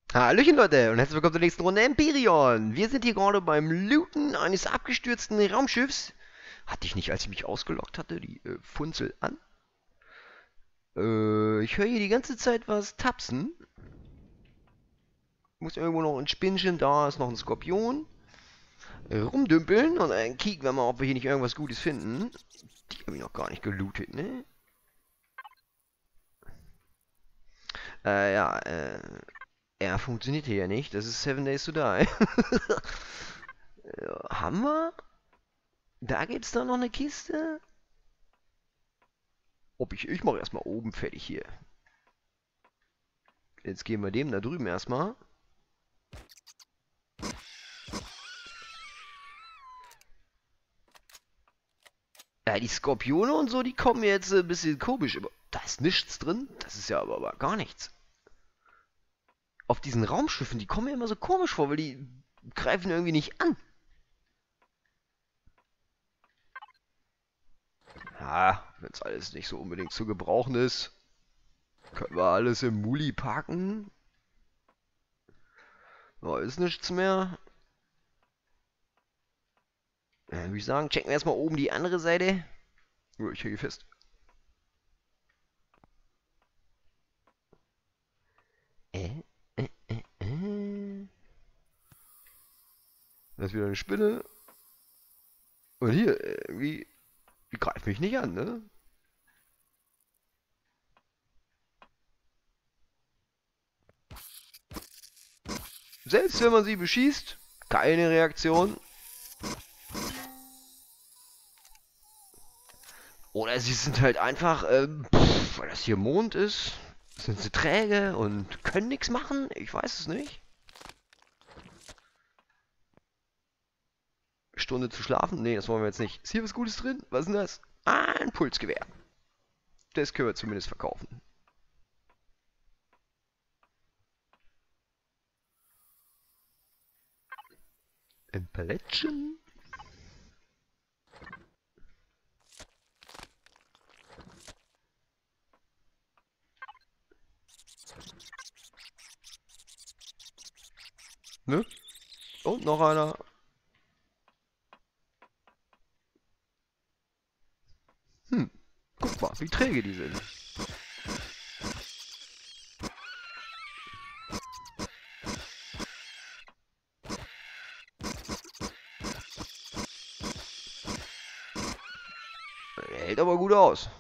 Hallöchen Leute und herzlich willkommen zur nächsten Runde Empyrion. Wir sind hier gerade beim Looten eines abgestürzten Raumschiffs. Hatte ich nicht, als ich mich ausgeloggt hatte, die Funzel an? Ich höre hier die ganze Zeit was tapsen. Muss irgendwo noch ein Spinnchen, da ist noch ein Skorpion. Rumdümpeln und dann kicken wir mal, ob wir hier nicht irgendwas Gutes finden. Die habe ich noch gar nicht gelootet, ne? Ja, er funktioniert hier ja nicht. Das ist Seven Days to Die. Haben wir? Da gibt's doch noch eine Kiste. Ich mache erstmal oben fertig hier. Jetzt geben wir dem da drüben erstmal. Ja, die Skorpione und so, die kommen mir jetzt ein bisschen komisch. Aber da ist nichts drin. Das ist ja aber gar nichts. Auf diesen Raumschiffen, die kommen mir immer so komisch vor, weil die greifen irgendwie nicht an. Ja, wenn es alles nicht so unbedingt zu gebrauchen ist, können wir alles im Muli parken. Da ist nichts mehr. Würde ich sagen, checken wir erstmal oben die andere Seite. Oh, ich hänge fest. Äh, Das ist wieder eine Spinne. Und hier, die greift mich nicht an, ne? Selbst wenn man sie beschießt, keine Reaktion. Oder sie sind halt einfach, weil das hier Mond ist, sind sie träge und können nichts machen. Ich weiß es nicht. Stunde zu schlafen? Nee, das wollen wir jetzt nicht. Ist hier was Gutes drin? Was ist denn das? Ah, ein Pulsgewehr. Das können wir zumindest verkaufen. Ein Palettchen? Ne? Und noch einer. Guck mal, wie träge die sind. Hält aber gut aus.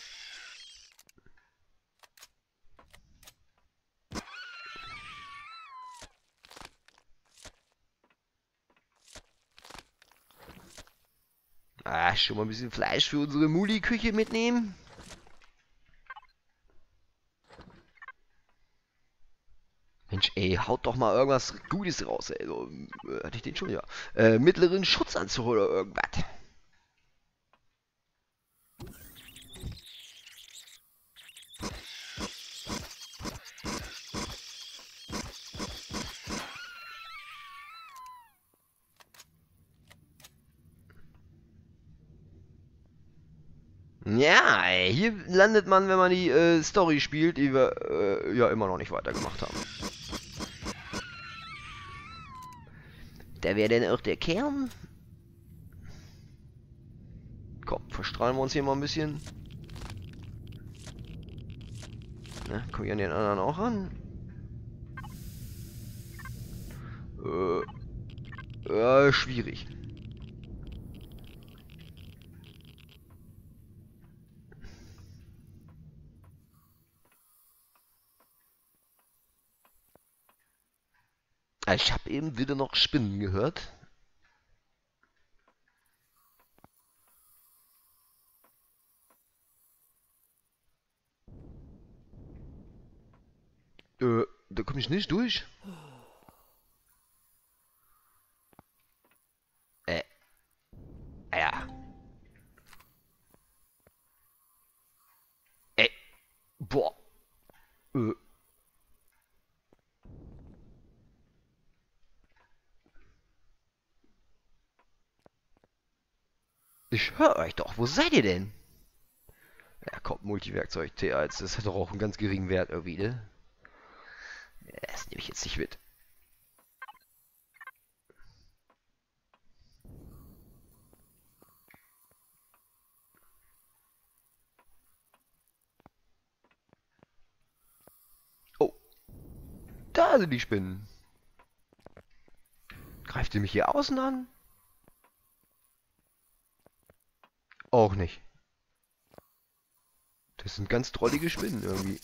Ah, schon mal ein bisschen Fleisch für unsere Muli-Küche mitnehmen. Mensch, ey, haut doch mal irgendwas Gutes raus, ey. So, hatte ich den schon, ja. Mittleren Schutzanzug oder irgendwas. Ja, ey, hier landet man, wenn man die Story spielt, die wir ja immer noch nicht weitergemacht haben. Da wäre dann auch der Kern. Komm, verstrahlen wir uns hier mal ein bisschen. Na, komm ich an den anderen auch ran? Schwierig. Ich habe eben wieder noch Spinnen gehört. Da komme ich nicht durch. Äh, ja. Boah. Äh. Ich höre euch doch. Wo seid ihr denn? Ja, kommt Multiwerkzeug T1. Das hat doch auch einen ganz geringen Wert irgendwie, ne? Das nehme ich witzig wird. Oh, da sind die Spinnen. Greift ihr mich hier außen an? Auch nicht. Das sind ganz drollige Spinnen irgendwie.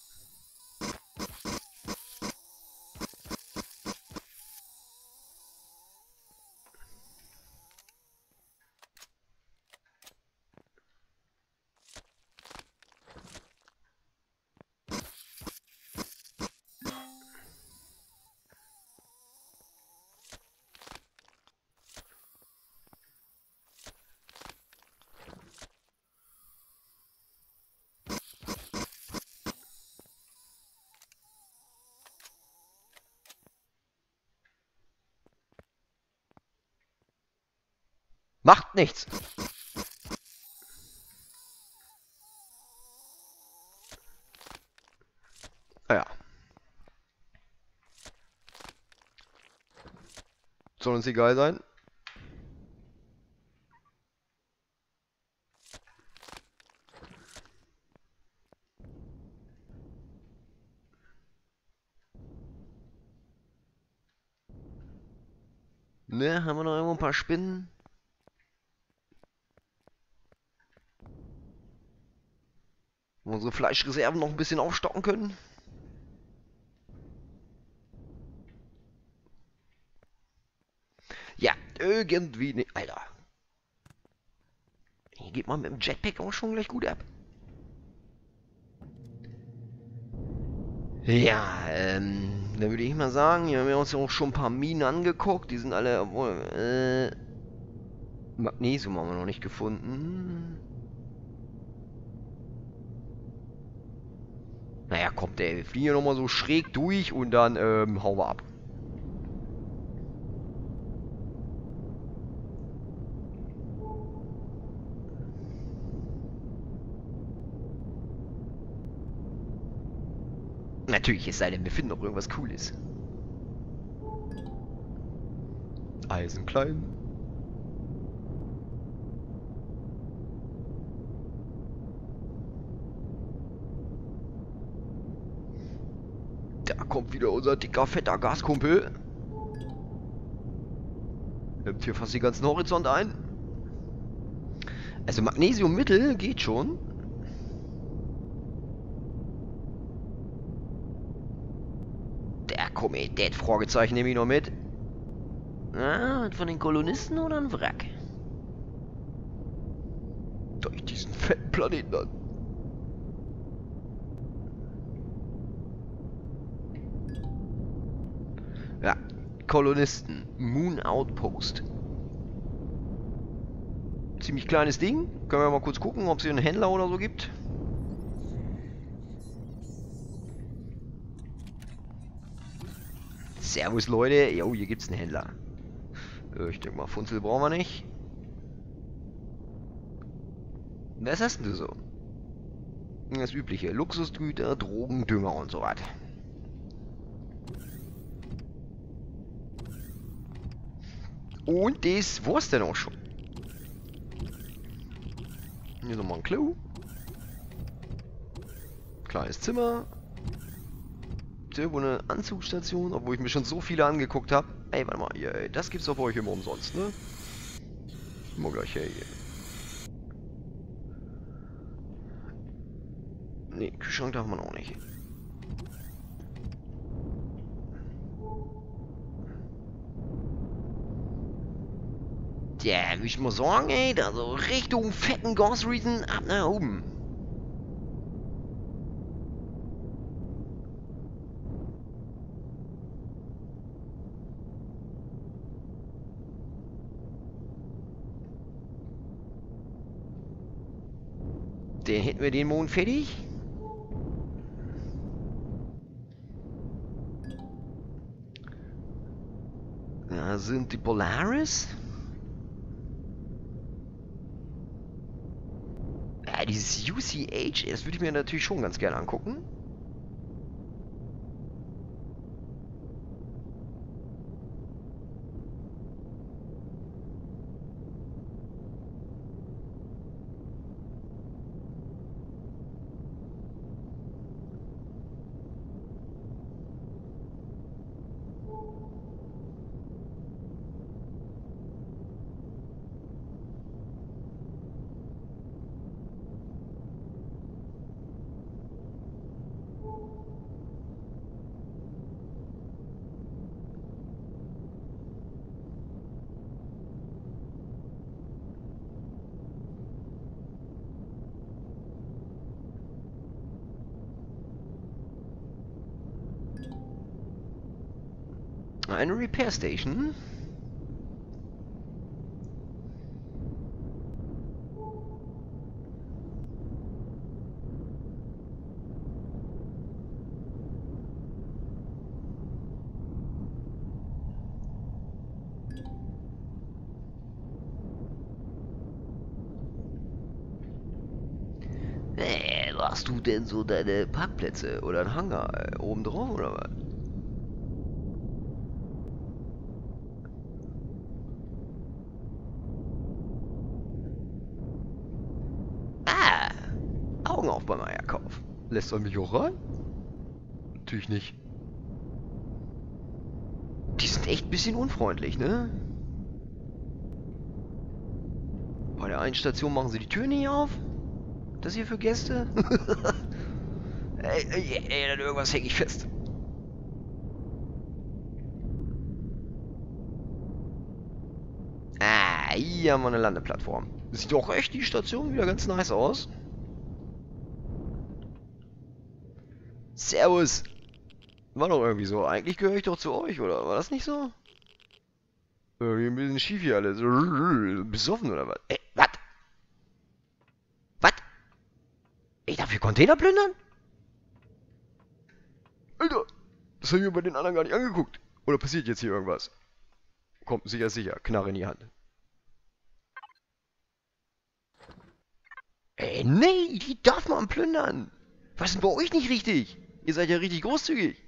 Macht nichts. Ja. Soll uns egal sein. Ne, haben wir noch irgendwo ein paar Spinnen? Wo wir unsere Fleischreserven noch ein bisschen aufstocken können? Ja, irgendwie. Ne, Alter. Hier geht man mit dem Jetpack auch schon gleich gut ab. Ja, dann würde ich mal sagen, hier haben wir uns ja auch schon ein paar Minen angeguckt. Die sind alle, obwohl, Magnesium haben wir noch nicht gefunden. Naja, kommt ey, wir fliegen hier nochmal so schräg durch und dann, hauen wir ab. Natürlich, es sei denn, wir finden noch irgendwas Cooles. Eisenklein. Da kommt wieder unser dicker, fetter Gaskumpel. Nimmt hier fast den ganzen Horizont ein. Also Magnesiummittel geht schon. Der Komet, Fragezeichen nehme ich noch mit. Ah, von den Kolonisten oder ein Wrack? Durch diesen fetten Planeten an. Ja, Kolonisten. Moon Outpost. Ziemlich kleines Ding. Können wir mal kurz gucken, ob es hier einen Händler oder so gibt. Servus Leute. Jo, hier gibt's einen Händler. Ich denke mal, Funzel brauchen wir nicht. Was hast denn du so? Das übliche. Luxusgüter, Drogen, Dünger und so was. Und das war's denn auch schon. Hier nochmal ein Klo. Kleines Zimmer. Irgendwo eine Anzugsstation, obwohl ich mir schon so viele angeguckt habe. Ey, warte mal, hier, ey, das gibt's doch bei euch immer umsonst, ne? Mal gleich her hier. Ne, Kühlschrank darf man auch nicht. Ja, würde ich mal sagen, ey, da so Richtung fetten Ghost Reason ab nach oben. Der hätten wir den Mond fertig. Da sind die Polaris. Ja, dieses UCH, das würde ich mir natürlich schon ganz gerne angucken. Eine Repair Station. Wo hast du denn so deine Parkplätze oder einen Hangar oben drauf oder was? Ah, Augen auf beim Eierkauf. Lässt er mich auch rein? Natürlich nicht. Die sind echt ein bisschen unfreundlich, ne? Bei der einen Station machen sie die Tür nicht auf. Das hier für Gäste? Ey, dann irgendwas häng ich fest. Ah, hier haben wir eine Landeplattform. Das sieht auch echt die Station wieder ganz nice aus. Servus. War doch irgendwie so. Eigentlich gehöre ich doch zu euch, oder? War das nicht so? Irgendwie ein bisschen schief hier alles. Besoffen oder was? Ey, was? Was? Ich darf hier Container plündern? Alter, das habe ich mir bei den anderen gar nicht angeguckt. Oder passiert jetzt hier irgendwas? Kommt sicher, sicher. Knarre in die Hand. Ey, nee, die darf man plündern. Was ist denn bei euch nicht richtig? Ihr seid ja richtig großzügig.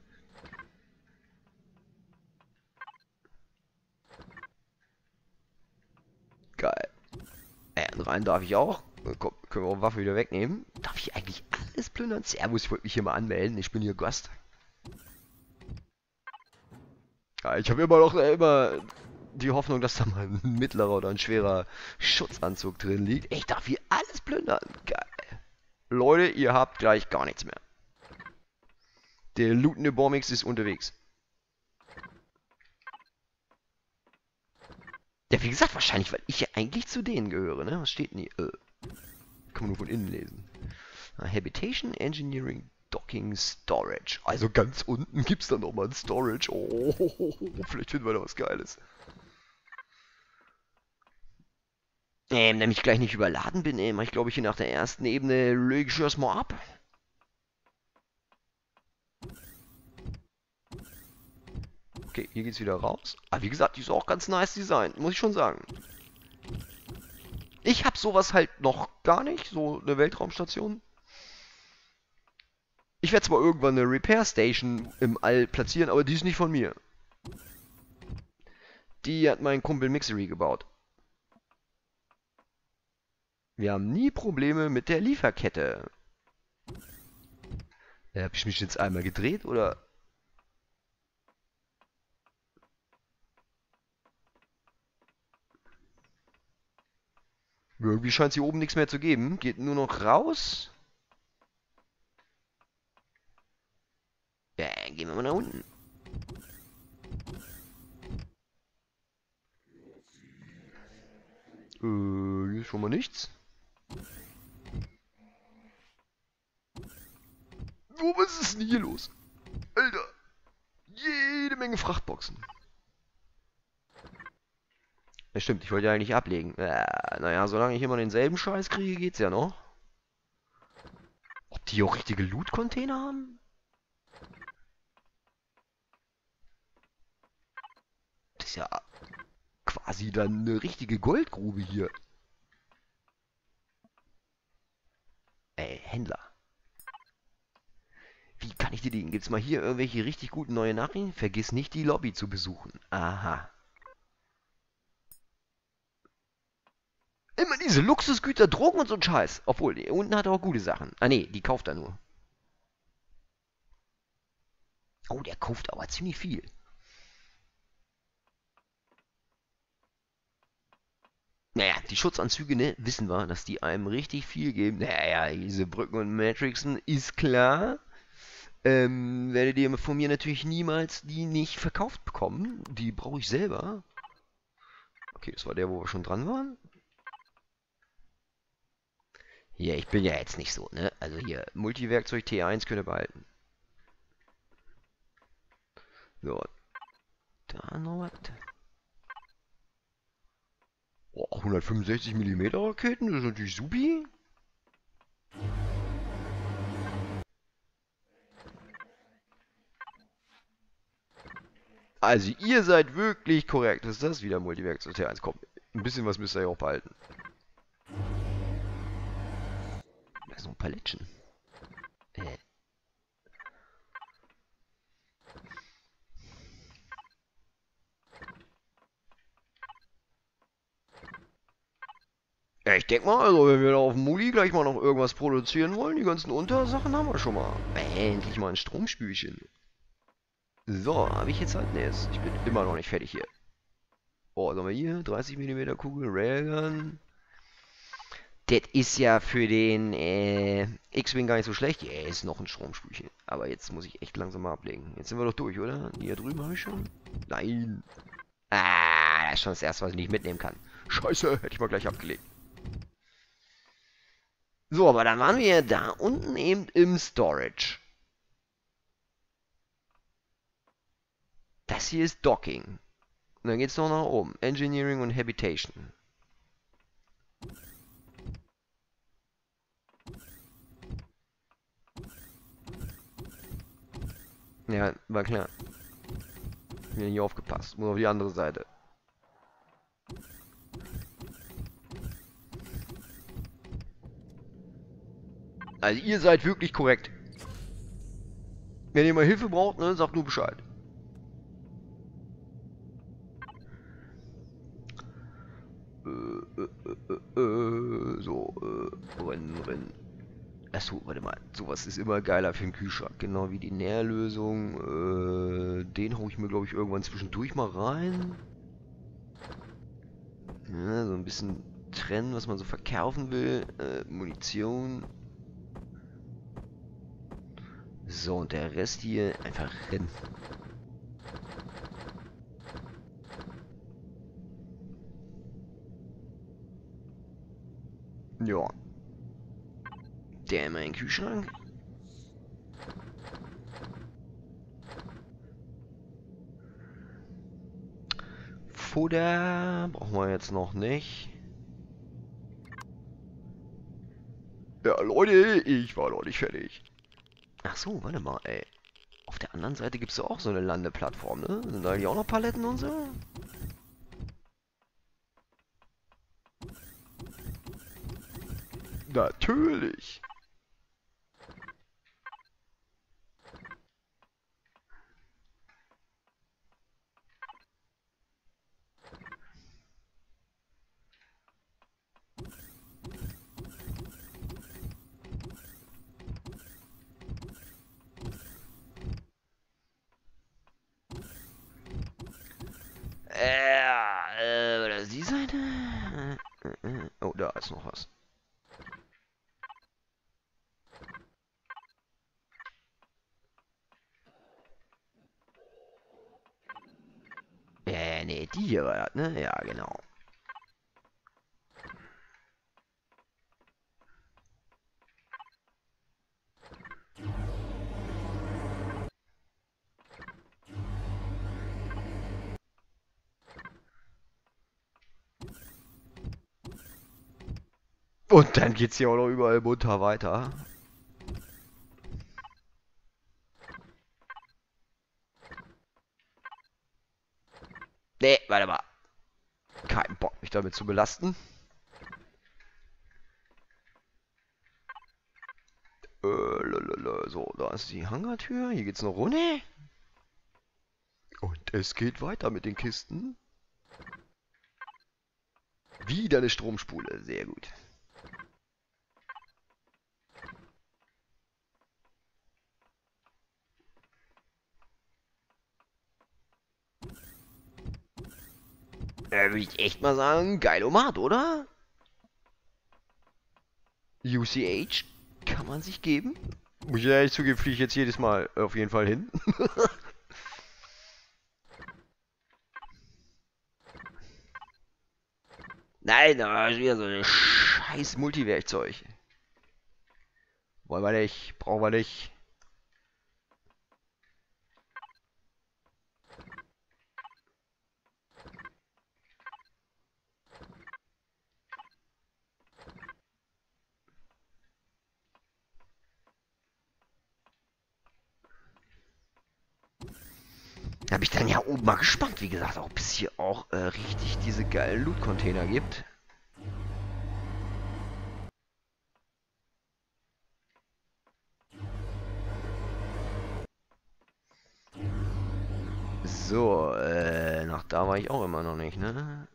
Geil. Rein darf ich auch. Komm, können wir auch Waffe wieder wegnehmen. Darf ich eigentlich alles plündern? Servus, ich wollte mich hier mal anmelden. Ich bin hier Gast. Ja, ich habe immer noch immer die Hoffnung, dass da mal ein mittlerer oder ein schwerer Schutzanzug drin liegt. Ich darf hier alles plündern. Geil. Leute, ihr habt gleich gar nichts mehr. Der lootende Bombix ist unterwegs. Ja, wie gesagt, wahrscheinlich, weil ich ja eigentlich zu denen gehöre, ne? Was steht denn hier? Kann man nur von innen lesen. Habitation, Engineering, Docking, Storage. Also ganz unten gibt es dann nochmal ein Storage. Oh, vielleicht finden wir da was Geiles. Damit ich gleich nicht überladen bin, mach ich glaube ich hier nach der ersten Ebene lege ich erstmal ab. Okay, hier geht's wieder raus. Aber wie gesagt, die ist auch ganz nice designt, muss ich schon sagen. Ich habe sowas halt noch gar nicht, so eine Weltraumstation. Ich werde zwar irgendwann eine Repair Station im All platzieren, aber die ist nicht von mir. Die hat mein Kumpel Mixery gebaut. Wir haben nie Probleme mit der Lieferkette. Hab ich mich jetzt einmal gedreht oder? Irgendwie scheint es hier oben nichts mehr zu geben. Geht nur noch raus. Ja, gehen wir mal nach unten. Hier ist schon mal nichts. Oh, was ist denn hier los? Alter. Jede Menge Frachtboxen. Ja, stimmt, ich wollte ja eigentlich ablegen. Naja, solange ich immer denselben Scheiß kriege, geht's ja noch. Ob die auch richtige Loot-Container haben? Das ist ja quasi dann eine richtige Goldgrube hier. Händler. Wie kann ich dir dienen? Gibt's mal hier irgendwelche richtig guten neue Nachrichten? Vergiss nicht, die Lobby zu besuchen. Aha. Immer diese Luxusgüter, Drogen und so ein Scheiß. Obwohl, hier unten hat er auch gute Sachen. Ah ne, die kauft er nur. Oh, der kauft aber ziemlich viel. die Schutzanzüge, ne, wissen wir, dass die einem richtig viel geben. Naja, diese Brücken und Matrixen ist klar. Werdet ihr von mir natürlich niemals die nicht verkauft bekommen. Die brauche ich selber. Okay, das war der, wo wir schon dran waren. Hier, ich bin ja jetzt nicht so, ne? Also hier, Multiwerkzeug T1 könnt ihr behalten. So, da noch was. Oh, 165 mm Raketen, das ist natürlich supi. Also, ihr seid wirklich korrekt. Was ist das wieder? Multiwerkzeug T1. Komm, ein bisschen was müsst ihr ja auch behalten. Da ist noch ein Palettchen. Äh. Ja, ich denke mal, also wenn wir da auf dem Muli gleich mal noch irgendwas produzieren wollen, die ganzen Untersachen haben wir schon mal. Endlich mal ein Stromspülchen. So, habe ich jetzt halt nichts. Ich bin immer noch nicht fertig hier. Oh, was haben wir hier? 30 mm Kugel, Railgun. Das ist ja für den X-Wing gar nicht so schlecht. Ja, ist noch ein Stromspülchen. Aber jetzt muss ich echt langsam mal ablegen. Jetzt sind wir doch durch, oder? Hier drüben habe ich schon. Nein. Ah, das ist schon das erste, was ich nicht mitnehmen kann. Scheiße, hätte ich mal gleich abgelegt. So, aber dann waren wir da unten eben im Storage. Das hier ist Docking. Und dann geht es noch nach oben. Engineering und Habitation. Ja, war klar. Mir nicht aufgepasst. Muss auf die andere Seite. Also ihr seid wirklich korrekt. Wenn ihr mal Hilfe braucht, ne, sagt nur Bescheid. So, rennen. Achso, warte mal. Sowas ist immer geiler für den Kühlschrank. Genau wie die Nährlösung. Den hau ich mir, glaube ich, irgendwann zwischendurch mal rein. Ja, so ein bisschen trennen, was man so verkaufen will. Munition. So, und der Rest hier einfach rennen. Ja. Der in meinen Kühlschrank. Futter brauchen wir jetzt noch nicht. Ja, Leute, ich war noch nicht fertig. Ach so, warte mal, ey. Auf der anderen Seite gibt es auch so eine Landeplattform, ne? Sind da eigentlich auch noch Paletten und so? Natürlich. Das ist die Seite? Oh, da ist noch was. Nee, die hier war das, ne? Ja, genau. Und dann geht's hier auch noch überall munter weiter. Nee, warte mal. Kein Bock, mich damit zu belasten. So, da ist die Hangartür. Hier geht's noch runter. Und es geht weiter mit den Kisten. Wieder eine Stromspule. Sehr gut. Würde ich echt mal sagen, geilomat, oder? UCH kann man sich geben. Muss ich ehrlich zugeben, fliege ich jetzt jedes Mal auf jeden Fall hin. Nein, da ist wieder so ein scheiß Multiwerkzeug. Wollen wir nicht, brauchen wir nicht. Da bin ich dann ja oben mal gespannt, wie gesagt, ob es hier auch richtig diese geilen Loot-Container gibt. So, nach da war ich auch immer noch nicht, ne?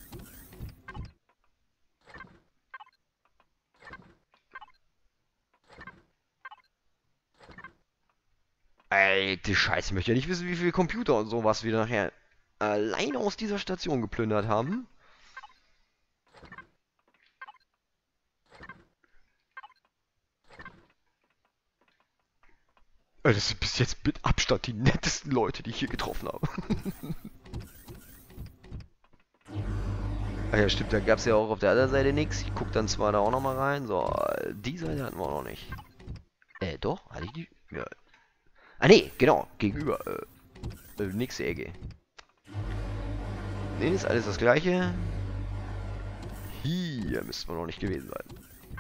Alte Scheiße, ich möchte ja nicht wissen, wie viele Computer und sowas wir nachher alleine aus dieser Station geplündert haben. Das sind bis jetzt mit Abstand die nettesten Leute, die ich hier getroffen habe. Ach ja, stimmt, da gab es ja auch auf der anderen Seite nichts. Ich guck dann zwar da auch nochmal rein. So, die Seite hatten wir auch noch nicht. Doch, hatte ich die? Ja. Ah, nee, genau, gegenüber. Nächste Ecke. Nee, ist alles das gleiche. Hier müssten wir noch nicht gewesen sein.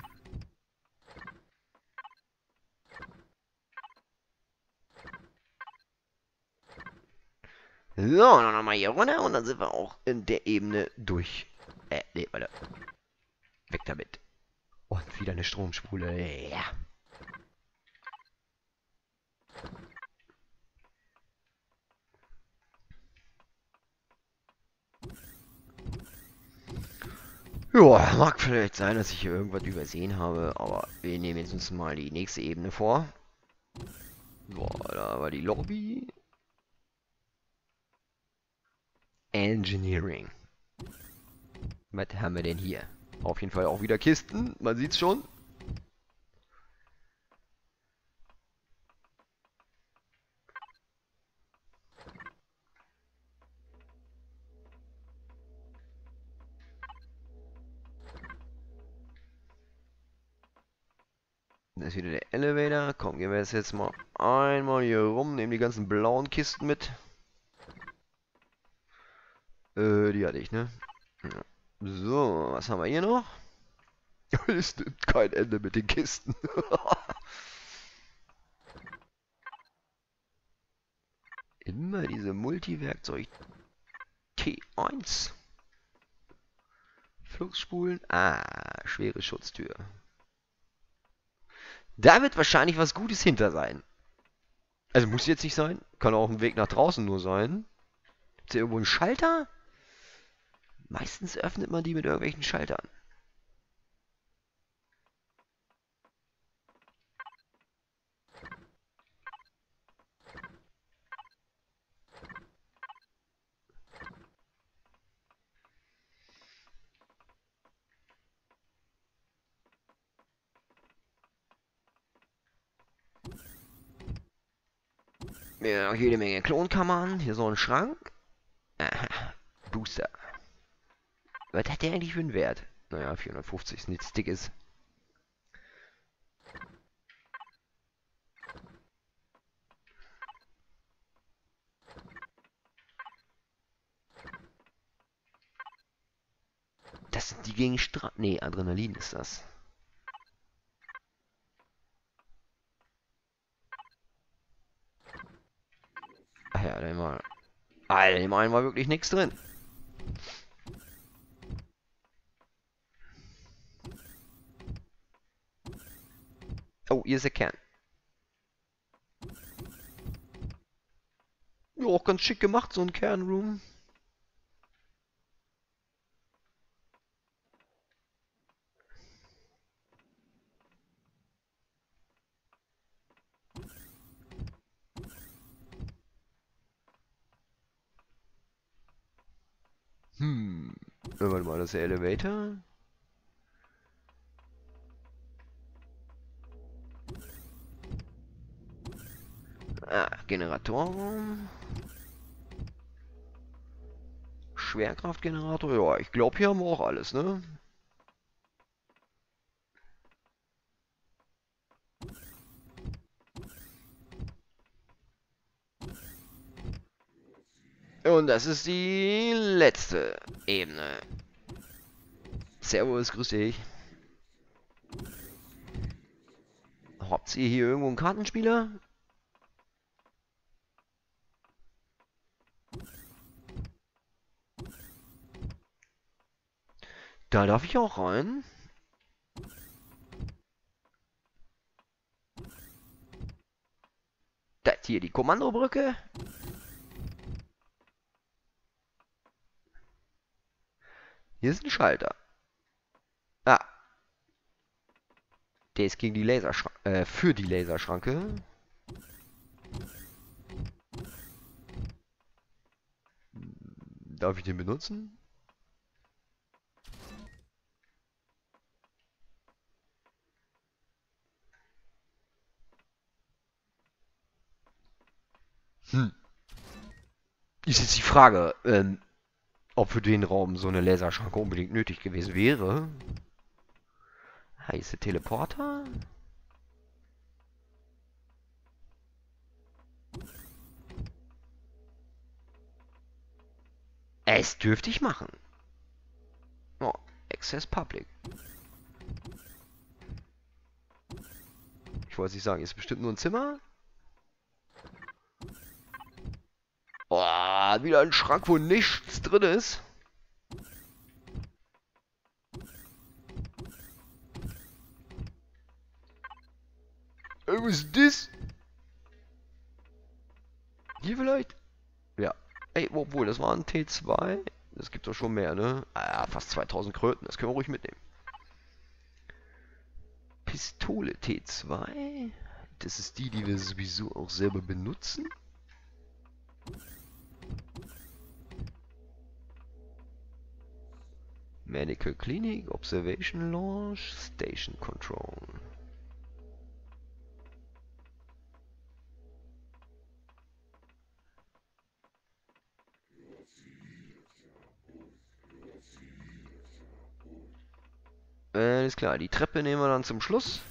So, dann nochmal hier runter und dann sind wir auch in der Ebene durch. Nee, warte. Weg damit. Und wieder eine Stromspule. Ja. Ja, mag vielleicht sein, dass ich hier irgendwas übersehen habe, aber wir nehmen jetzt uns mal die nächste Ebene vor. So, da war die Lobby. Engineering. Was haben wir denn hier? Auf jeden Fall auch wieder Kisten, man sieht's schon. Da ist wieder der Elevator. Komm, gehen wir jetzt mal einmal hier rum, nehmen die ganzen blauen Kisten mit. Die hatte ich, ne? Ja. So, was haben wir hier noch? Es nimmt kein Ende mit den Kisten. Immer diese Multiwerkzeug T1. Fluxspulen. Ah, schwere Schutztür. Da wird wahrscheinlich was Gutes hinter sein. Also muss jetzt nicht sein. Kann auch ein Weg nach draußen nur sein. Ist hier irgendwo ein Schalter? Meistens öffnet man die mit irgendwelchen Schaltern. Ja, jede Menge Klonkammern. Hier so ein Schrank. Aha. Booster. Was hat der eigentlich für einen Wert? Naja, 450 ist nichts Dickes. Das sind die gegen Stra... Nee, Adrenalin ist das. Ach ja, da war... Alter, im einen war wirklich nichts drin. Oh, hier ist der Kern. Ja, auch ganz schick gemacht, so ein Kernroom. Warte mal, das ist der Elevator. Ja, Generatoren. Schwerkraftgenerator. Ja, ich glaube, hier haben wir auch alles, ne? Und das ist die letzte Ebene. Servus, grüß dich. Habt ihr hier irgendwo einen Kartenspieler? Da darf ich auch rein. Das hier die Kommandobrücke. Hier ist ein Schalter. Ah. Der ist gegen die Laserschranke. Für die Laserschranke. Darf ich den benutzen? Hm. Ist jetzt die Frage, ob für den Raum so eine Laserschranke unbedingt nötig gewesen wäre. Heiße Teleporter? Es dürfte ich machen. Oh, Access Public. Ich wollte nicht sagen, ist bestimmt nur ein Zimmer. Oh, wieder ein Schrank, wo nichts drin ist. Was ist das? Hier vielleicht? Ja. Ey, obwohl, das war ein T2. Das gibt doch schon mehr, ne? Ah, fast 2000 Kröten. Das können wir ruhig mitnehmen. Pistole T2. Das ist die, die wir sowieso auch selber benutzen. Medical Clinic, Observation Launch, Station Control. Ist klar, die Treppe nehmen wir dann zum Schluss.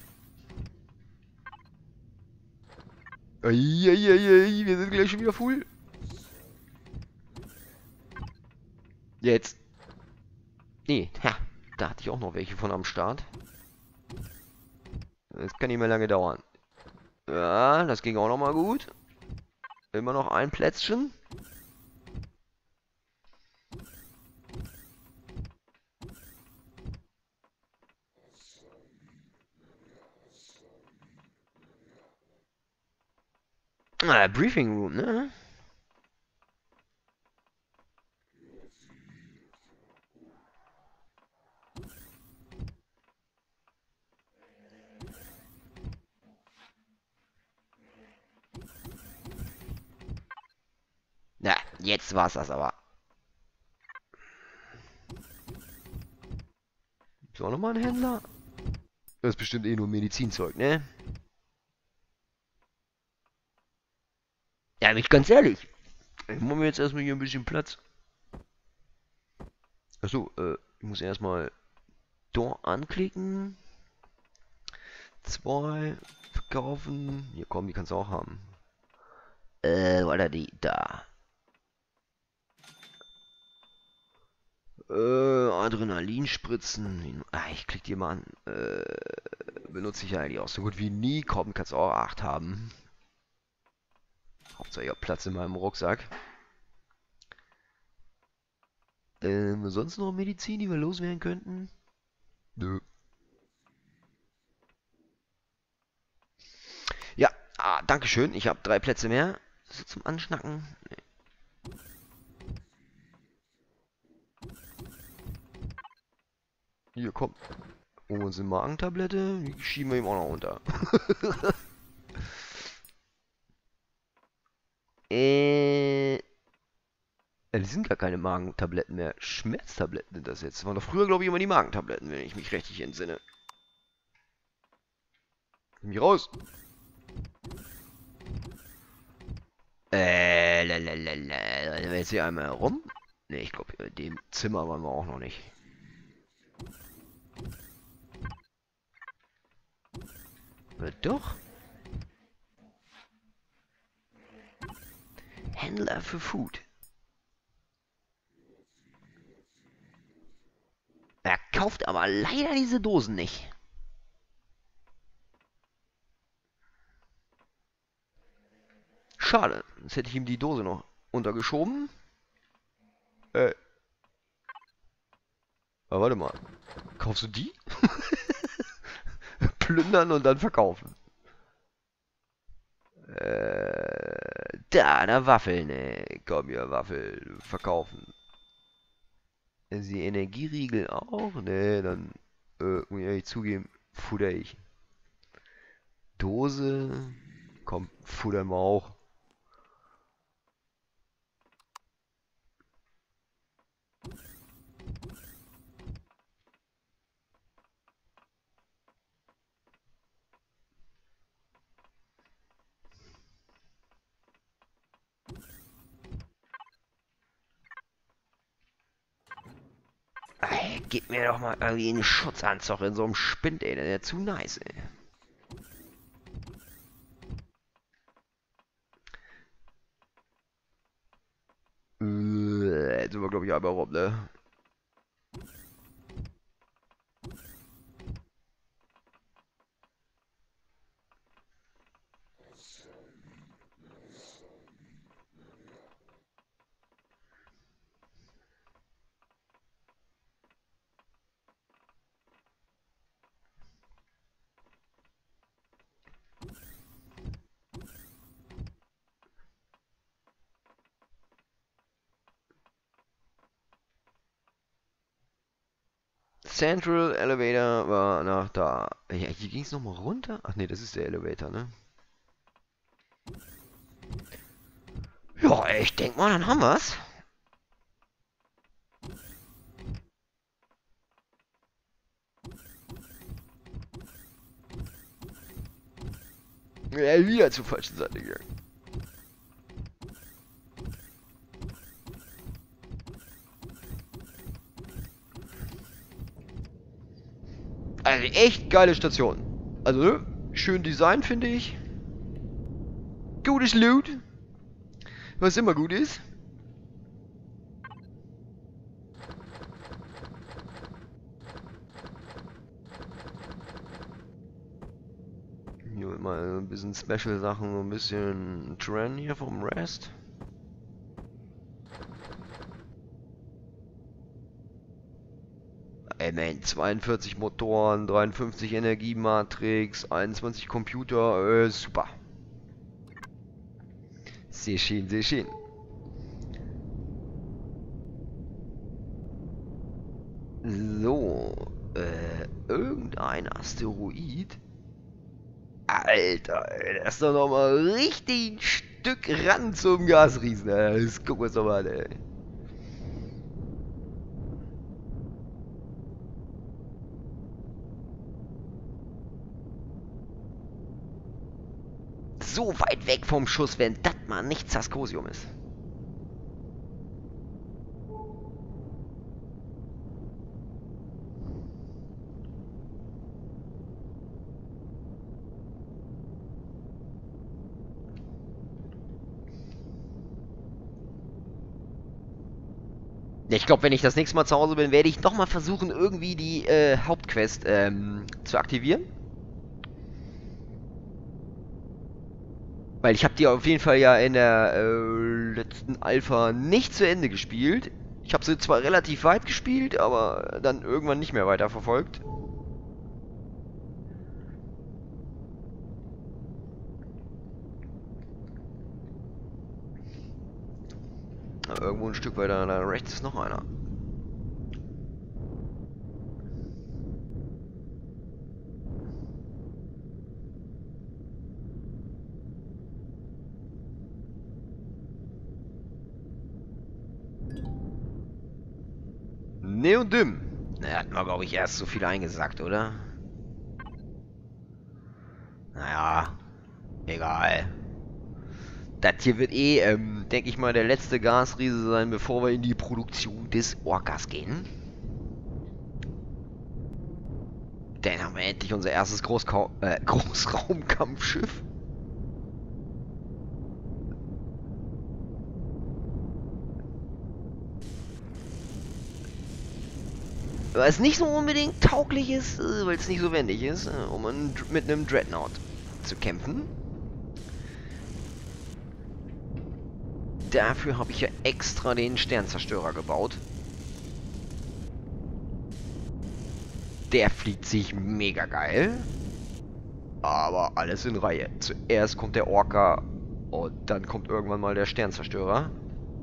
Eieiei, wir sind gleich schon wieder full. Jetzt. Nee, ha, da hatte ich auch noch welche von am Start. Das kann nicht mehr lange dauern. Ja, das ging auch noch mal gut. Immer noch ein Plätzchen. Ah, Briefing Room, ne? Na, jetzt war's das aber. Ist auch nochmal ein Händler? Das ist bestimmt eh nur Medizinzeug, ne? Ja, bin ich ganz ehrlich. Ich mache mir jetzt erstmal hier ein bisschen Platz. Achso, ich muss erstmal Door anklicken. 2 verkaufen. Hier komm, die kannst du auch haben. Oder die da. Adrenalinspritzen. Ah, ich klick die mal an. Benutze ich ja eigentlich auch so gut wie nie. Komm, kannst du auch 8 haben. Hauptsache ich hab Platz in meinem Rucksack. Sonst noch Medizin, die wir loswerden könnten? Nö. Ja, dankeschön. Ich habe 3 Plätze mehr. So zum Anschnacken. Nee. Hier, komm. Holen wir uns eine Magentablette. Die schieben wir ihm auch noch unter. Die sind gar keine Magentabletten mehr. Schmerztabletten sind das jetzt. Das waren doch früher, glaube ich, immer die Magentabletten, wenn ich mich richtig entsinne. Nimm mich raus. Lalalala. Jetzt hier einmal herum. Ne, ich glaube, in dem Zimmer waren wir auch noch nicht. Doch. Händler für Food. Er kauft aber leider diese Dosen nicht. Schade. Jetzt hätte ich ihm die Dose noch untergeschoben. Aber warte mal. Kaufst du die? Plündern und dann verkaufen. Da Waffeln, ne. Komm hier, Waffel. Verkaufen. Die Energieriegel auch? Ne, dann muss ich ehrlich zugeben, futter ich. Dose. Komm, futtern wir auch. Ey, gib mir doch mal irgendwie einen Schutzanzug in so einem Spind, ey. Der ist ja zu nice, ey. Jetzt sind wir, glaube ich, einmal rum, ne? Central Elevator war nach da. Ja, hier ging es nochmal runter? Ach nee, das ist der Elevator, ne? Ja, ich denk mal, dann haben wir's. Ja, wieder zur falschen Seite gegangen. Also echt geile Station. Also, ne? Schön Design, finde ich. Gutes Loot. Was immer gut ist. Hier mal ein bisschen Special-Sachen, so ein bisschen Trend hier vom Rest. Ey man, 42 Motoren, 53 Energiematrix, 21 Computer, super. Sehr schön, sehr schön. So, irgendein Asteroid. Alter, ey, das ist doch noch mal richtig ein Stück ran zum Gasriesen, ey. Das gucken wir uns doch mal an, ey. So weit weg vom Schuss, wenn das mal nicht Zaskosium ist. Ich glaube, wenn ich das nächste Mal zu Hause bin, werde ich nochmal versuchen, irgendwie die Hauptquest zu aktivieren. Weil ich habe die auf jeden Fall ja in der letzten Alpha nicht zu Ende gespielt. Ich habe sie zwar relativ weit gespielt, aber dann irgendwann nicht mehr weiterverfolgt. Aber irgendwo ein Stück weiter da rechts ist noch einer. Neodym. Na, hat man, glaube ich, erst so viel eingesackt, oder? Naja, egal. Das hier wird denke ich mal, der letzte Gasriese sein, bevor wir in die Produktion des Orcas gehen. Dann haben wir endlich unser erstes Großraumkampfschiff. Was nicht so unbedingt tauglich ist, weil es nicht so wendig ist, um mit einem Dreadnought zu kämpfen. Dafür habe ich ja extra den Sternzerstörer gebaut. Der fliegt sich mega geil. Aber alles in Reihe. Zuerst kommt der Orca und dann kommt irgendwann mal der Sternzerstörer.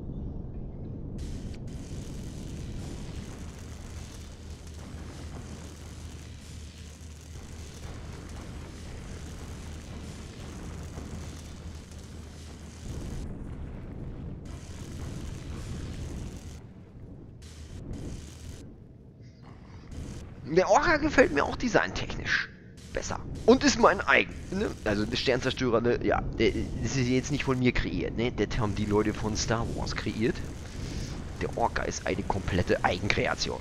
Der Orca gefällt mir auch designtechnisch besser. Und ist mein eigen. Ne? Also der Sternzerstörer, ne? Ja, das ist jetzt nicht von mir kreiert. Ne? Das haben die Leute von Star Wars kreiert. Der Orca ist eine komplette Eigenkreation.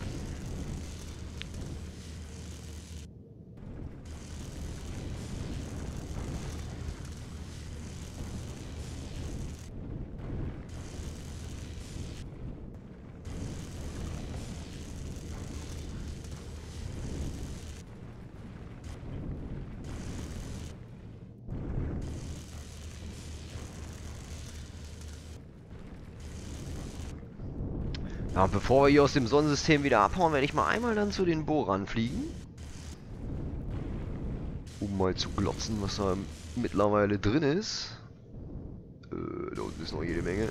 Ja, und bevor wir hier aus dem Sonnensystem wieder abhauen, werde ich mal einmal dann zu den Bohrern fliegen. Um mal zu glotzen, was da mittlerweile drin ist. Da unten ist noch jede Menge.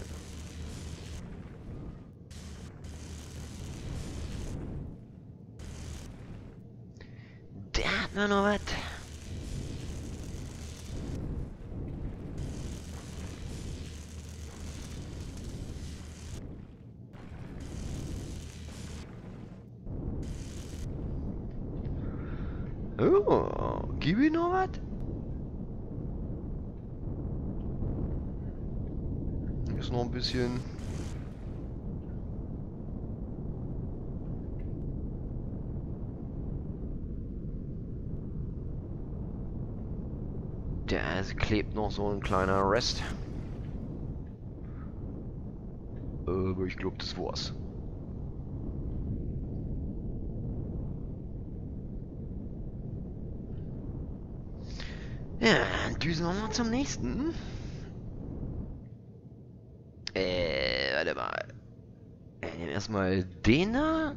Da hat man noch was. Oh, gib ich noch was? Ist noch ein bisschen. Da klebt noch so ein kleiner Rest. Aber ich glaube, das war's. Ja, dann düsen wir mal zum nächsten. Warte mal. Wir nehmen erstmal den da.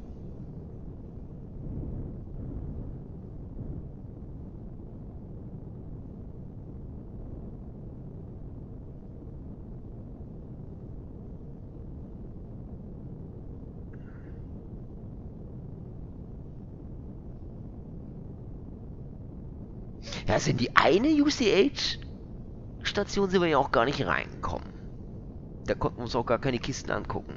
Ja, also in die eine UCH-Station sind wir ja auch gar nicht reingekommen. Da konnten wir uns auch gar keine Kisten angucken.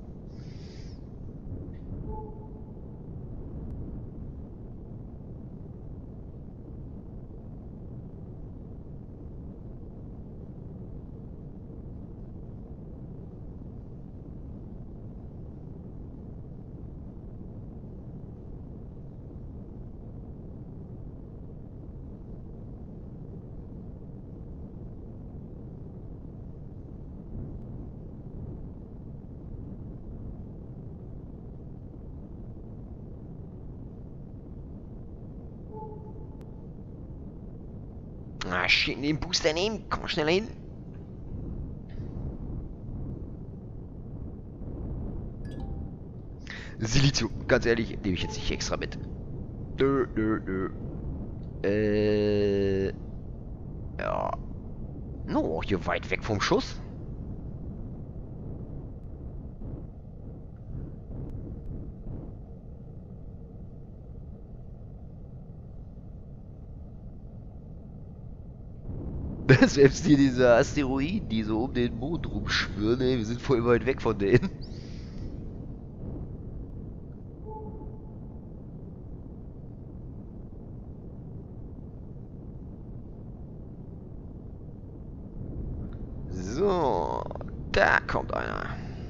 Ah, shit, den Booster nehmen. Komm mal schneller hin. Silizium, ganz ehrlich, nehme ich jetzt nicht extra mit. Nö, nö, nö. Ja. No, hier weit weg vom Schuss. Selbst hier diese Asteroiden, die so um den Mond rumschwirren, ey, wir sind voll weit weg von denen. Da kommt einer.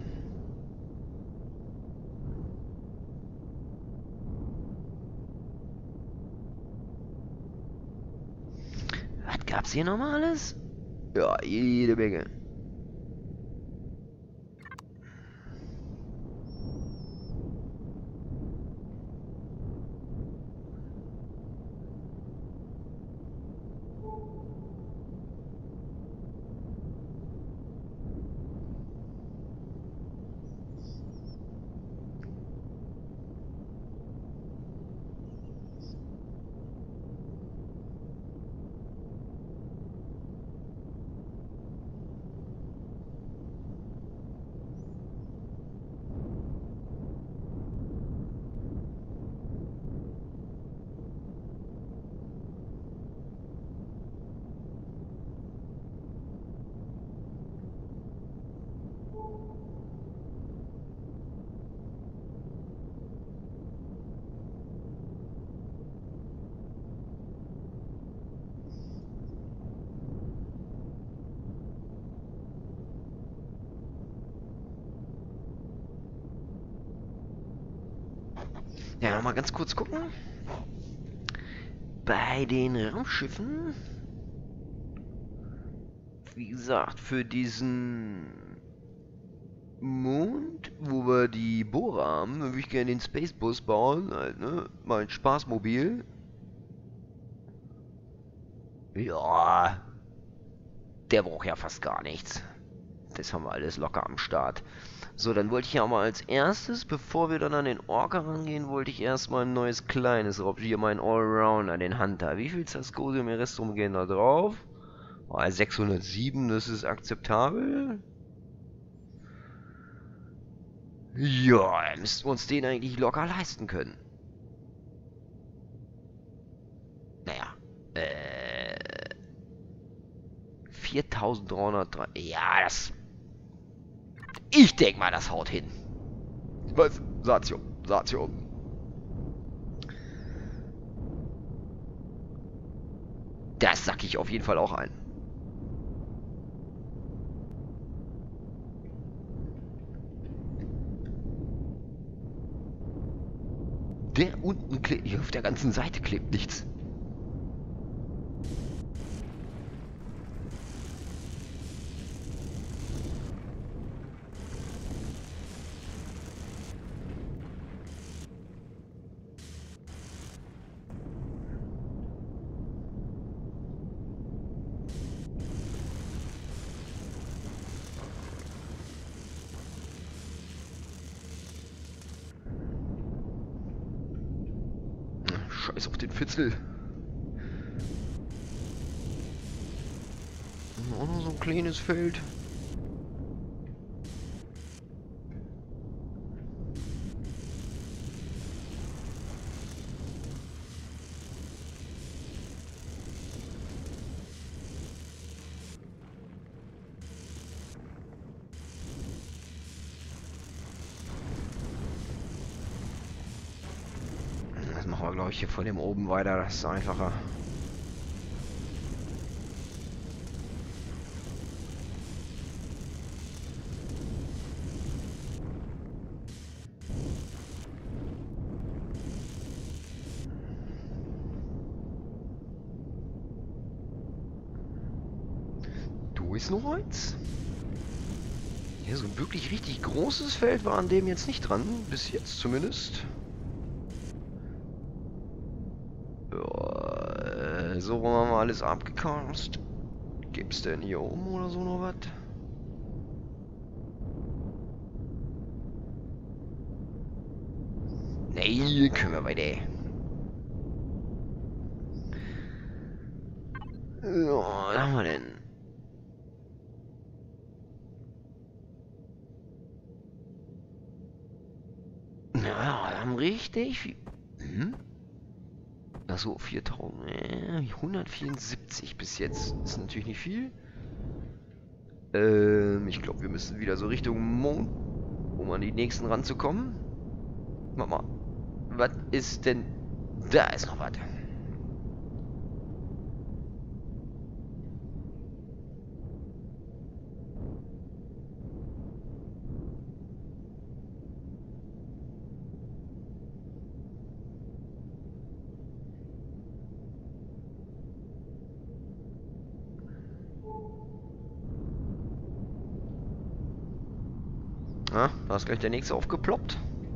Was gab's hier nochmal alles? Ja, jede Menge. Ja, noch mal ganz kurz gucken. Bei den Raumschiffen, wie gesagt, für diesen Mond, wo wir die Bohrer haben, würde ich gerne den Spacebus bauen, halt, ne? Mein Spaßmobil. Ja, der braucht ja fast gar nichts. Das haben wir alles locker am Start. So, dann wollte ich ja mal als erstes, bevor wir dann an den Orca rangehen, wollte ich erstmal ein neues kleines Raumschiff, hier meinen Allrounder, den Hunter. Wie viel Zascosium Restrum gehen da drauf? Oh, 607, das ist akzeptabel. Ja, dann müssten wir uns den eigentlich locker leisten können. Naja, 4303. Ja, das. Ich denke mal, das haut hin. Was? Satium. Satium. Das sack ich auf jeden Fall auch ein. Der unten klebt. Hier auf der ganzen Seite klebt nichts. Scheiß auf den Fitzel. Auch noch so ein kleines Feld. Das machen wir, glaube ich, hier von dem oben weiter. Das ist einfacher. Du ist noch eins. Ja, so ein wirklich richtig großes Feld war an dem jetzt nicht dran. Bis jetzt zumindest. Ja, so haben wir alles abgecast. Gibt's denn hier oben oder so noch was? Nee, können wir weiter. So, was haben wir denn? Ja, wir haben richtig viel. Hm? Achso, 4000. 174 bis jetzt. Ist natürlich nicht viel. Ich glaube, wir müssen wieder so Richtung Mond, um an die nächsten ranzukommen. Mama, was ist denn? Da ist noch was. Na, da ist gleich der nächste aufgeploppt.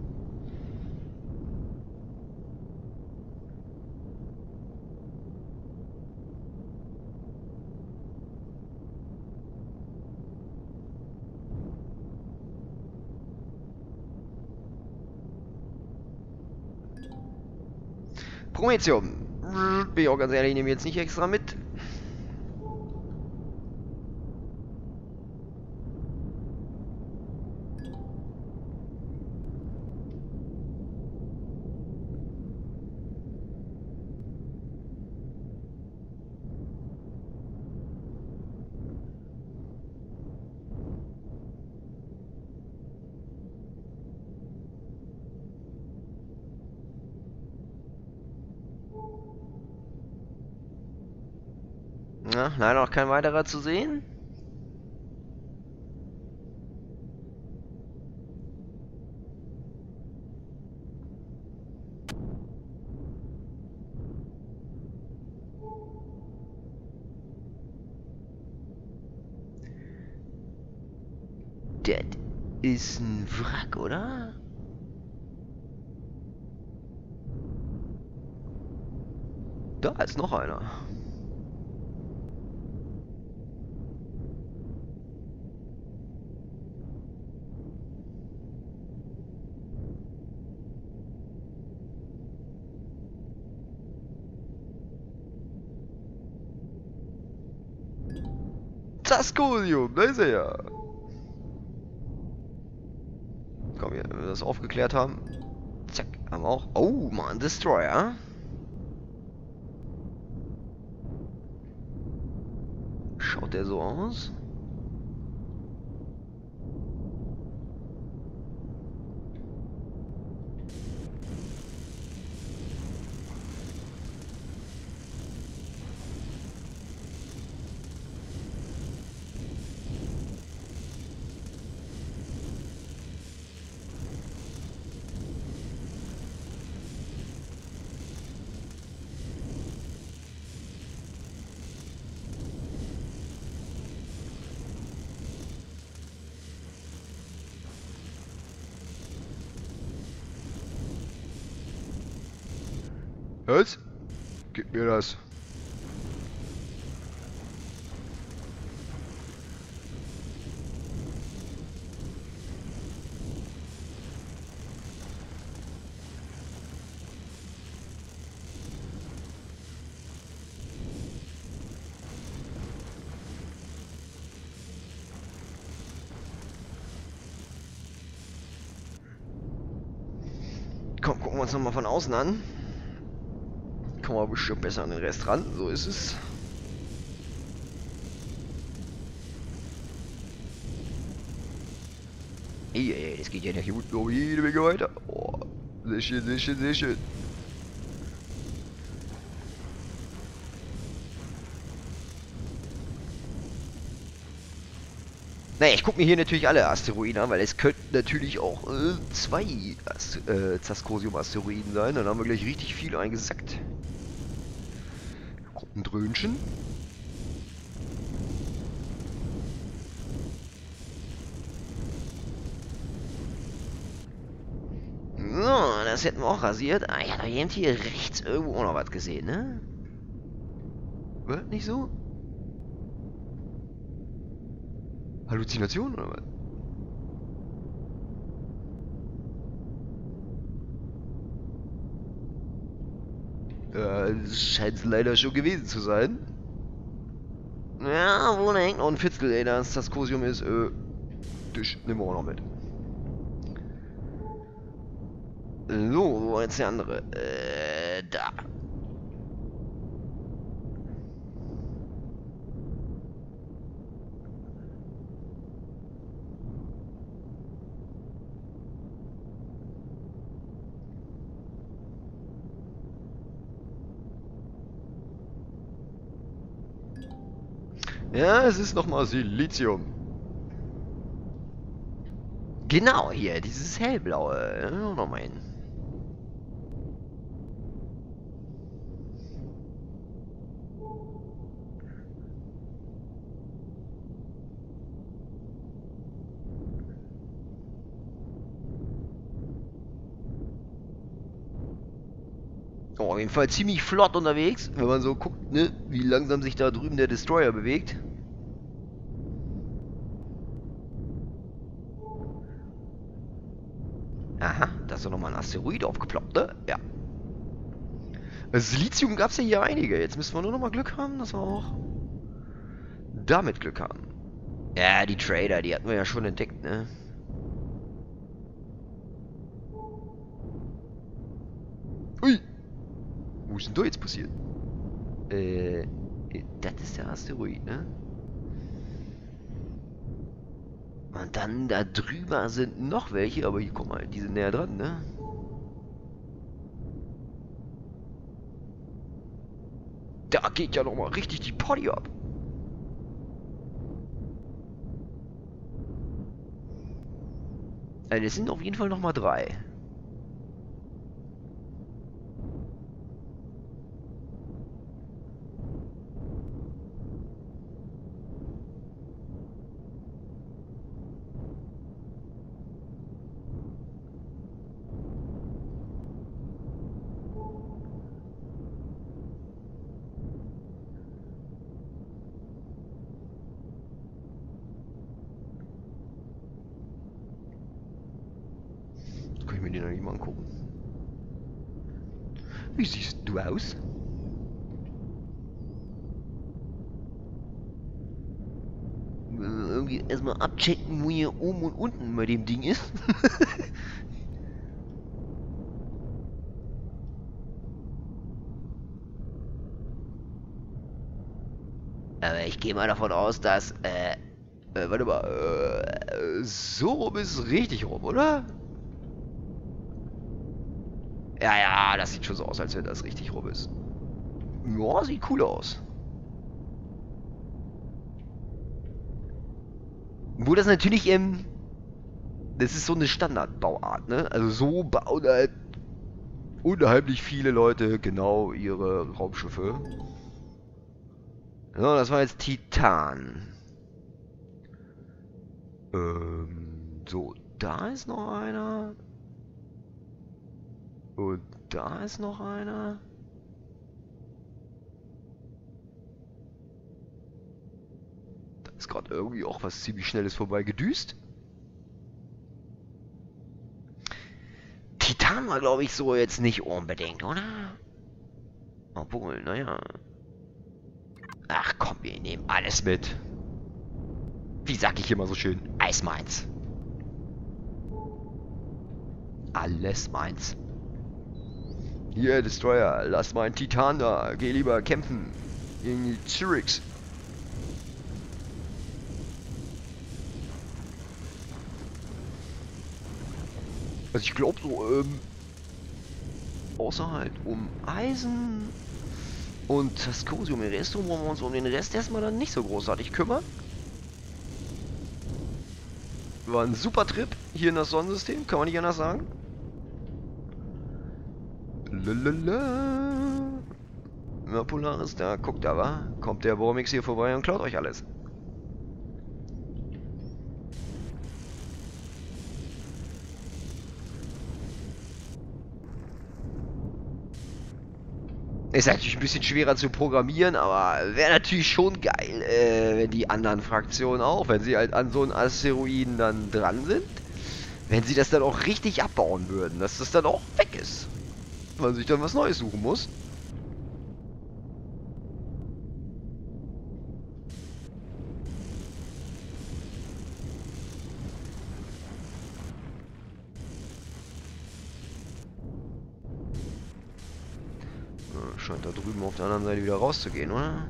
Prometheum. Bin ich auch ganz ehrlich, ich nehme jetzt nicht extra mit. Na, leider noch kein weiterer zu sehen. Das ist ein Wrack, oder? Da ist noch einer. Zascodium, da ist er ja. Komm, hier, wenn wir das aufgeklärt haben. Zack, haben wir auch. Oh, Mann, Destroyer. Schaut der so aus? Was? Gib mir das. Komm, gucken wir uns nochmal von außen an. Kommen wir bestimmt besser an den Rest ran. So ist es. Ey, das geht ja hier unten noch jede Menge weiter. Oh, sehr schön, sehr schön, sehr schön. Naja, ich gucke mir hier natürlich alle Asteroiden an, weil es könnten natürlich auch zwei Zascosium-Asteroiden sein. Dann haben wir gleich richtig viel eingesackt. Gruppendröhnchen. So, das hätten wir auch rasiert. Ah, ich hatte eben hier rechts irgendwo auch noch was gesehen, ne? Wird nicht so? Halluzination oder was? Das scheint es leider schon gewesen zu sein. Ja, wo da hängt noch ein Fitzel, ey, das Zascosium ist, Tisch, nehmen wir auch noch mit. So, wo war jetzt der andere? Da. Ja, es ist nochmal Silizium. Genau, hier, dieses hellblaue. Nochmal hin. Oh, auf jeden Fall ziemlich flott unterwegs, wenn man so guckt, ne, wie langsam sich da drüben der Destroyer bewegt. Aha, da ist doch nochmal ein Asteroid aufgeploppt, ne? Ja. Silizium gab es ja hier einige. Jetzt müssen wir nur nochmal Glück haben, dass wir auch damit Glück haben. Ja, die Trader, die hatten wir ja schon entdeckt, ne? Ui! Wo ist denn da jetzt passiert? Das ist der Asteroid, ne? Und dann da drüber sind noch welche, aber hier, guck mal, die sind näher dran, ne? Da geht ja nochmal richtig die Party ab. Also, es sind auf jeden Fall nochmal 3. Kann ich mir den eigentlich mal angucken. Wie siehst du aus? Irgendwie erstmal abchecken, wo hier oben und unten bei dem Ding ist. Aber ich gehe mal davon aus, dass, warte mal, so rum ist richtig rum, oder? Ja, ja, das sieht schon so aus, als wenn das richtig rum ist. Ja, sieht cool aus. Wo das natürlich, das ist so eine Standardbauart, ne? Also so bauen halt unheimlich viele Leute genau ihre Raumschiffe. So, das war jetzt Titan. So, da ist noch einer. Und da ist noch einer. Da ist gerade irgendwie auch was ziemlich Schnelles vorbeigedüst. Titan war, glaube ich, so jetzt nicht unbedingt, oder? Obwohl, naja. Ach komm, wir nehmen alles mit. Wie sag ich immer so schön? Eis meins. Alles meins. Hier, Destroyer, lass meinen Titan da. Geh lieber kämpfen. Gegen die Zyrix. Also ich glaube so, außer halt um Eisen und das Cosium Erestum, wollen wir uns um den Rest erstmal dann nicht so großartig kümmern. War ein super Trip hier in das Sonnensystem, kann man nicht anders sagen. Lalala. Na, Polaris, da, guckt da, wa? Kommt der Vormix hier vorbei und klaut euch alles. Ist natürlich ein bisschen schwerer zu programmieren, aber wäre natürlich schon geil, wenn die anderen Fraktionen auch, wenn sie halt an so einen Asteroiden dann dran sind, wenn sie das dann auch richtig abbauen würden, dass das dann auch weg ist. Man sich dann was Neues suchen muss. Scheint da drüben auf der anderen Seite wieder rauszugehen, oder?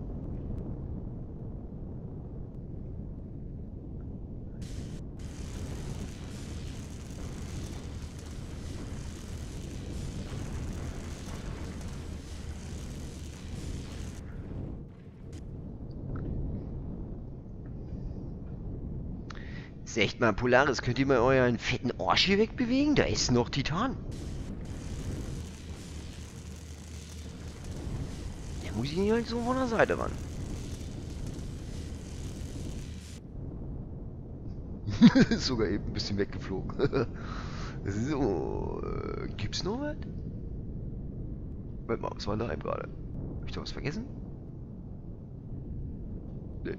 Ist echt mal Polaris, könnt ihr mal euren fetten Arsch hier wegbewegen? Da ist noch Titan. Der muss ich halt so von der Seite ran. Ist sogar eben ein bisschen weggeflogen. So, gibt's noch was? Warte mal, was war denn da eben gerade? Hab ich da was vergessen? Nee.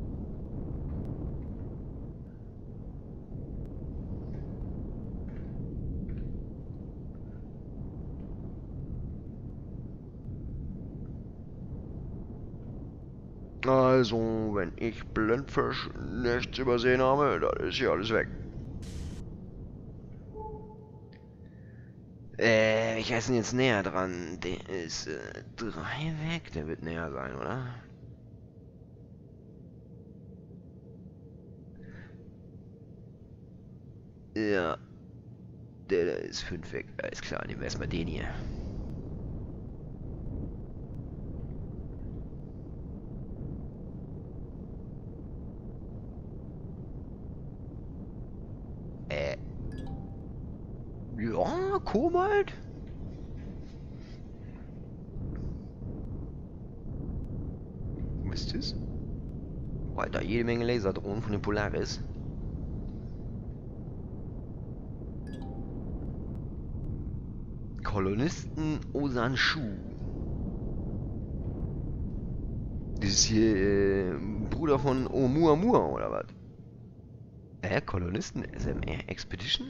Also, wenn ich Blindfisch nichts übersehen habe, dann ist hier alles weg. Welcher ist denn jetzt näher dran? Der ist 3 weg, der wird näher sein, oder? Ja, der da ist 5 weg. Alles klar, nehmen wir erstmal den hier. Äh, ja, Kobalt? Wo ist das? Oh, Alter, jede Menge Laserdrohnen von den Polaris. Kolonisten Osanshu. Das ist hier Bruder von Oumuamua oder was? Kolonisten SMR Expedition?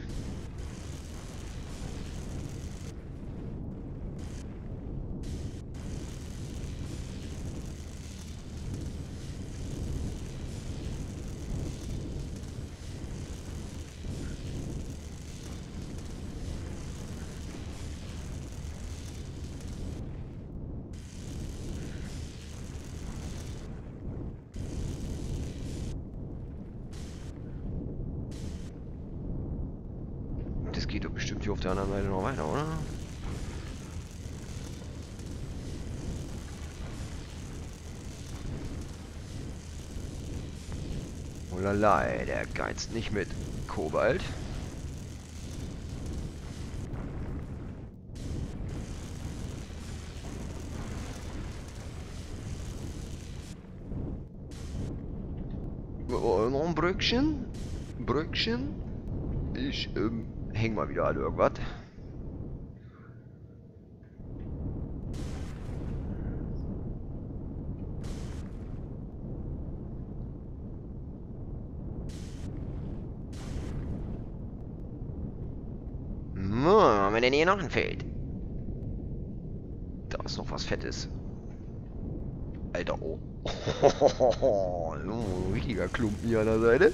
Das geht doch bestimmt hier auf der anderen Seite noch weiter, oder? Oh lalei, der geizt nicht mit Kobalt. Oh, noch ein Bröckchen? Bröckchen? Ich häng mal wieder an irgendwas. Haben wir denn hier noch ein Feld? Da ist noch was Fettes. Alter, oh. Oh, richtiger Klumpen hier an der Seite.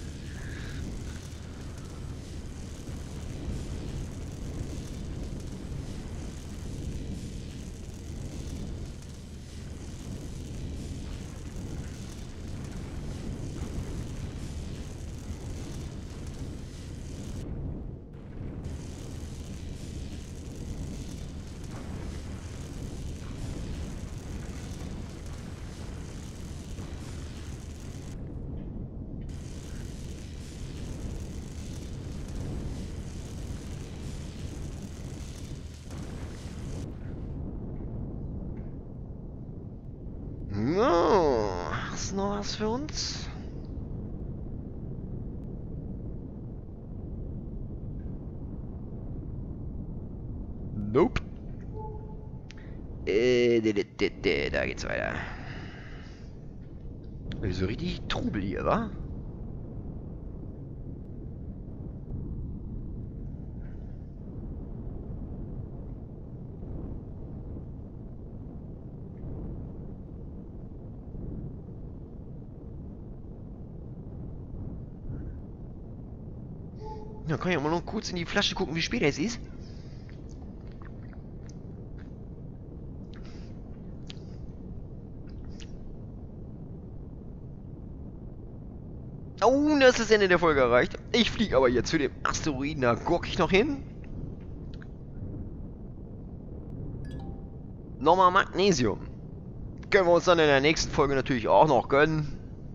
No, hast du noch was für uns? Nope. Da geht's weiter. So richtig Trubel hier, wa? Ja, kann ich auch mal noch kurz in die Flasche gucken, wie spät es ist. Oh, das ist das Ende der Folge erreicht. Ich fliege aber jetzt zu dem Asteroiden, da gucke ich noch hin. Nochmal Magnesium. Können wir uns dann in der nächsten Folge natürlich auch noch gönnen.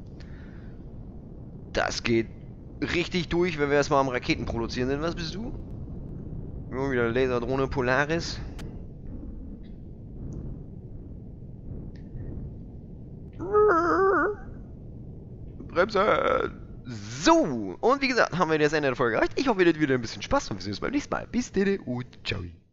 Das geht richtig durch, wenn wir erstmal am Raketen produzieren sind. Was bist du? Immer wieder Laserdrohne Polaris. Bremse! So, und wie gesagt, haben wir das Ende der Folge erreicht. Ich hoffe, ihr hattet wieder ein bisschen Spaß und wir sehen uns beim nächsten Mal. Bis dann und ciao.